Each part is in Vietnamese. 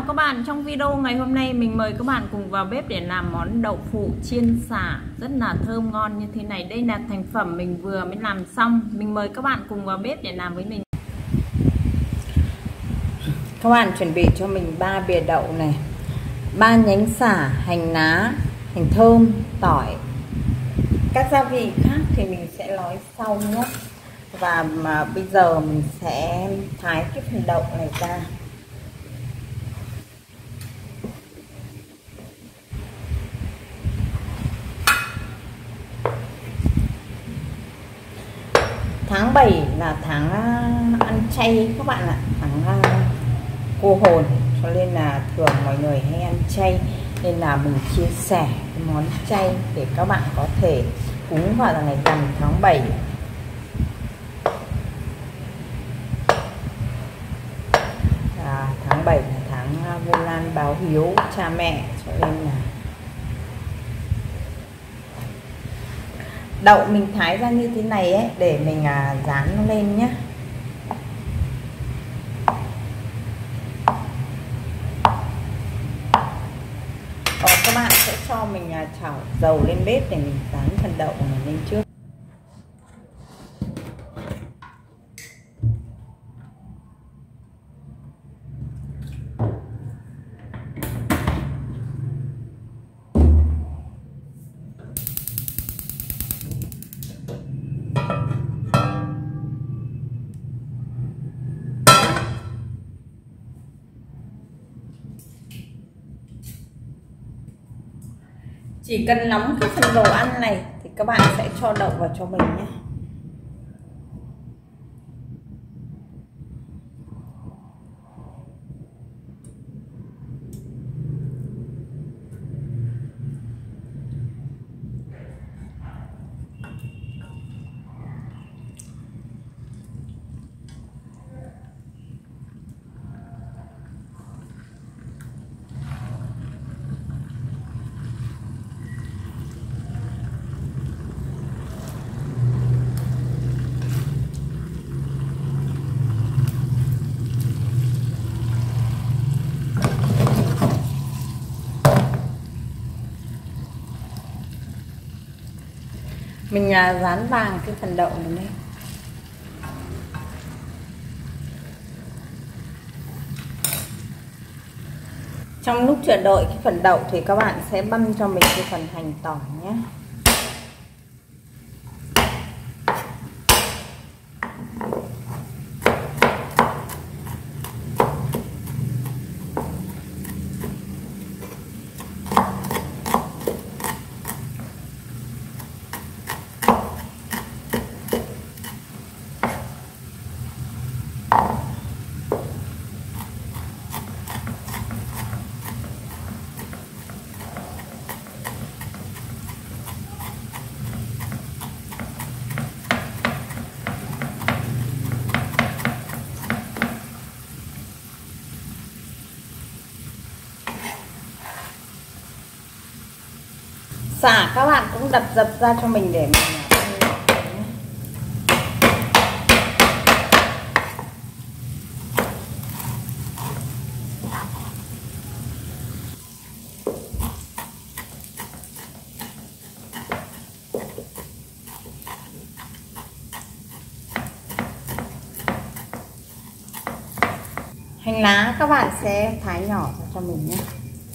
chào các bạn. Trong video ngày hôm nay mình mời các bạn cùng vào bếp để làm món đậu phụ chiên sả rất là thơm ngon như thế này. Đây là thành phẩm mình vừa mới làm xong. Mình mời các bạn cùng vào bếp để làm với mình. Các bạn chuẩn bị cho mình 3 bìa đậu này, 3 nhánh sả, hành lá, hành thơm, tỏi. Các gia vị khác thì mình sẽ nói sau nhé. Và bây giờ mình sẽ thái cái phần đậu này ra. Tháng 7 là tháng ăn chay các bạn ạ, tháng cô hồn, cho nên là thường mọi người hay ăn chay, nên là mình chia sẻ cái món chay để các bạn có thể cúng vào ngày rằm tháng 7. Tháng 7 là tháng Vu Lan báo hiếu cha mẹ, cho nên là đậu mình thái ra như thế này ấy, để mình dán nó lên nhé. Còn các bạn sẽ cho mình chảo dầu lên bếp để mình dán phần đậu này lên trước. Chỉ cần nóng cái phần đồ ăn này thì các bạn sẽ cho đậu vào cho mình nhé. Mình dán vàng cái phần đậu này lên. Trong lúc chờ đợi cái phần đậu thì các bạn sẽ băm cho mình cái phần hành tỏi nhé. Sả các bạn cũng đập dập ra cho mình để mình hành lá các bạn sẽ thái nhỏ ra cho mình nhé.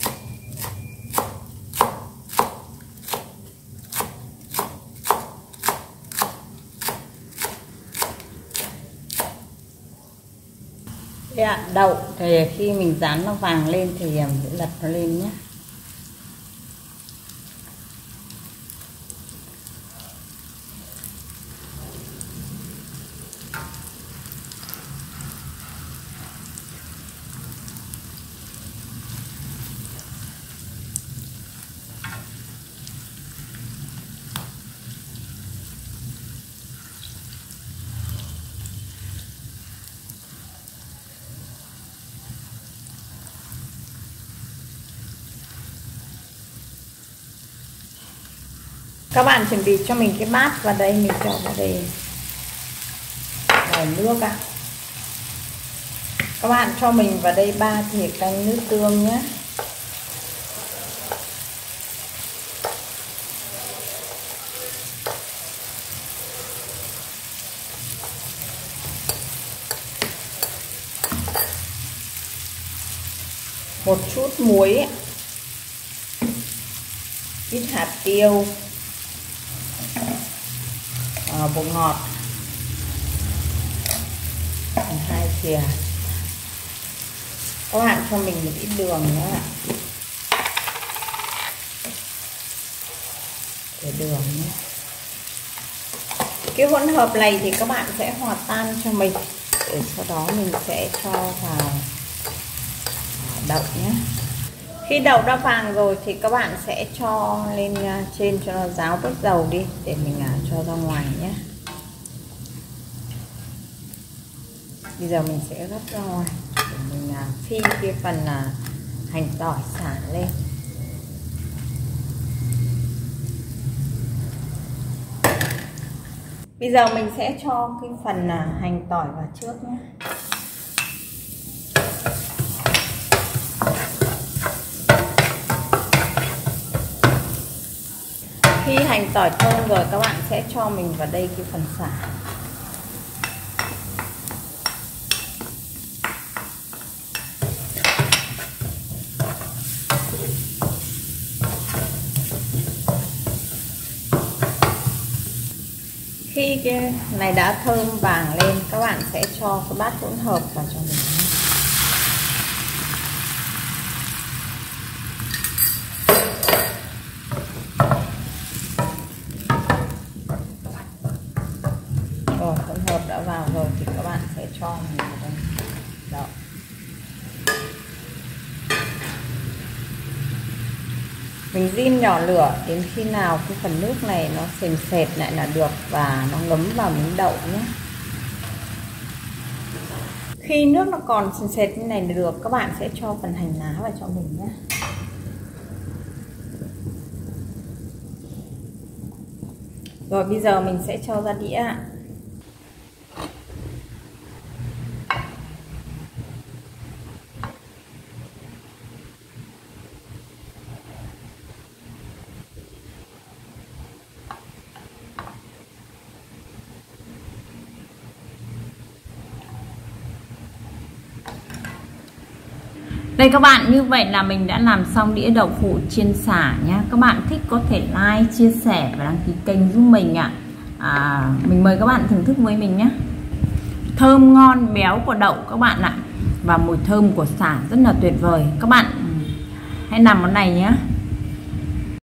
Đậu thì khi mình dán nó vàng lên thì mình sẽ lật nó lên nhé. Các bạn chuẩn bị cho mình cái bát vào đây, mình cho vào đây nước ạ. Các bạn cho mình vào đây 3 thìa canh nước tương nhé. Một chút muối, ít hạt tiêu, bột ngọt 2 thìa. Các bạn cho mình một ít đường nữa ạ. Để đường nhé. Cái hỗn hợp này thì các bạn sẽ hòa tan cho mình, để sau đó mình sẽ cho vào đậu nhé. Khi đậu đã vàng rồi thì các bạn sẽ cho lên trên cho nó ráo bớt dầu đi, để mình cho ra ngoài nhé. Bây giờ mình sẽ gấp ra ngoài để mình phi cái phần hành tỏi xả lên. Bây giờ mình sẽ cho cái phần hành tỏi vào trước nhé. Khi hành tỏi thơm rồi các bạn sẽ cho mình vào đây cái phần xả. Khi cái này đã thơm vàng lên, các bạn sẽ cho cái bát hỗn hợp vào cho mình. Rồi hỗn hợp đã vào rồi thì các bạn sẽ cho mình vào đây đậu. Mình rim nhỏ lửa đến khi nào cái phần nước này nó sền sệt lại là được, và nó ngấm vào miếng đậu nhé. Khi nước nó còn sền sệt như này được, các bạn sẽ cho phần hành lá vào cho mình nhé. Rồi bây giờ mình sẽ cho ra đĩa. Đây các bạn, như vậy là mình đã làm xong đĩa đậu phụ chiên xả nhé. Các bạn thích có thể like, chia sẻ và đăng ký kênh giúp mình ạ. Mình mời các bạn thưởng thức với mình nhé. Thơm ngon béo của đậu các bạn ạ, và mùi thơm của xả rất là tuyệt vời. Các bạn hãy làm món này nhé.